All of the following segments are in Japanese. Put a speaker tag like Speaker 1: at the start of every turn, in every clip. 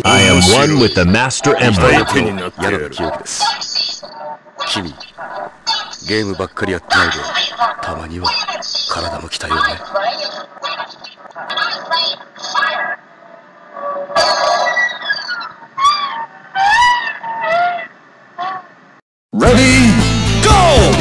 Speaker 1: I am one with the Master
Speaker 2: 相
Speaker 1: Emerald.
Speaker 2: 手になってやる記憶です。君、ゲームばっかりやってないで、たまには体も鍛えようね。
Speaker 3: Ready, go!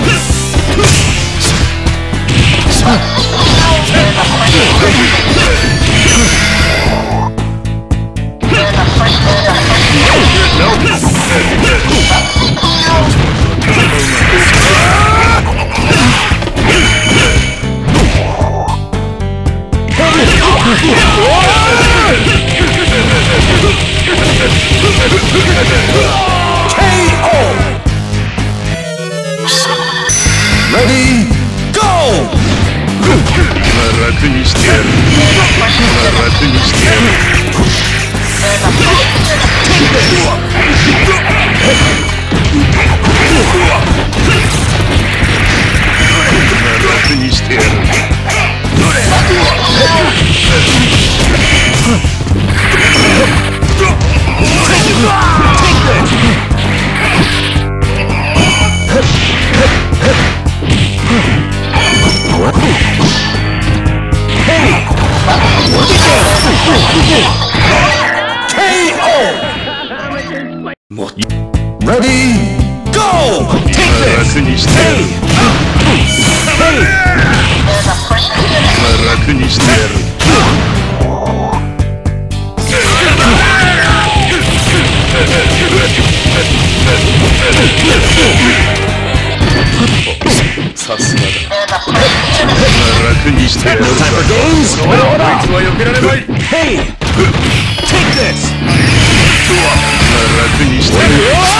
Speaker 3: Ready, go!
Speaker 2: 楽にしてやる。楽にしてやる。楽にしてやる。
Speaker 3: Ready, go! Take this!
Speaker 2: 楽にしてやる。楽にしてやる。さすがだ。楽にしてやる。
Speaker 1: No time for games!
Speaker 2: こいつは避けられない。
Speaker 1: Hey! Take this!
Speaker 2: 楽にしてやる。